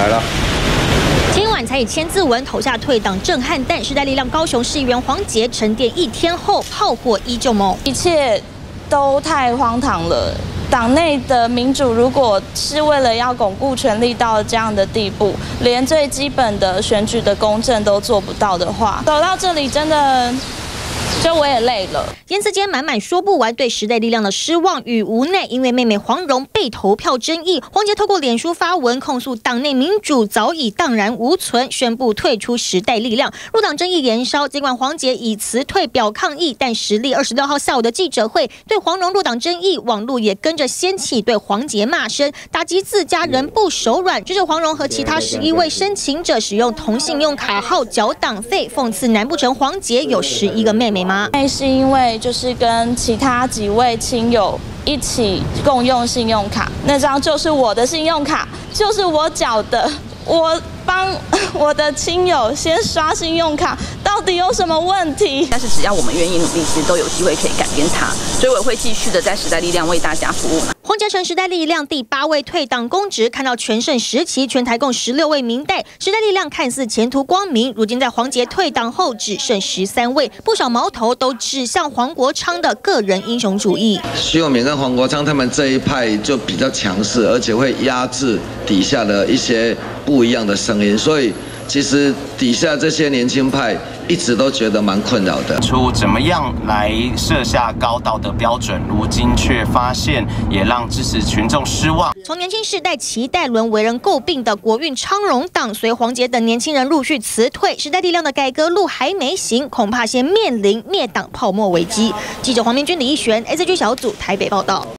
来了。 今晚才以签字文投下退党震撼弹，时代力量高雄市议员黄捷沉淀1天后，炮火依旧猛， 一切都太荒唐了。党内的民主如果是为了要巩固权力到这样的地步，连最基本的选举的公正都做不到的话，走到这里真的。 就我也累了， 言辞间满满说不完对时代力量的失望与无奈。因为妹妹黄蓉被投票争议，黄捷透过脸书发文控诉党内民主早已荡然无存，宣布退出时代力量。入党争议延烧，尽管黄捷已辞退表抗议，但时力26号下午的记者会对黄蓉入党争议，网络也跟着掀起对黄捷骂声，打击自家人不手软，指黄蓉和其他11位申请者使用同信用卡号缴党费，讽刺难不成黄捷有11个妹妹吗？ 是因为就是跟其他几位亲友一起共用信用卡，那张就是我的信用卡，就是我缴的，我帮我的亲友先刷信用卡，到底有什么问题？ 但是只要我们愿意努力，其实都有机会可以改变它，所以我会继续的在时代力量为大家服务。 黄捷成时代力量第8位退党公职，看到全盛时期全台共16位民代，时代力量看似前途光明，如今在黄捷退党后只剩13位，不少矛头都指向黄国昌的个人英雄主义。 徐永明跟黄国昌他们这一派就比较强势，而且会压制底下的一些不一样的声音，所以其实底下这些年轻派一直都觉得蛮困扰的。 怎么样来设下高道德标准，如今却发现也让支持群众失望。 从年轻世代期待沦为人诟病的国运昌荣党，随黄捷等年轻人陆续辞退，时代力量的改革路还没行，恐怕先面临灭党泡沫危机。记者黄明君、李一璇 ，SG 小组台北报道。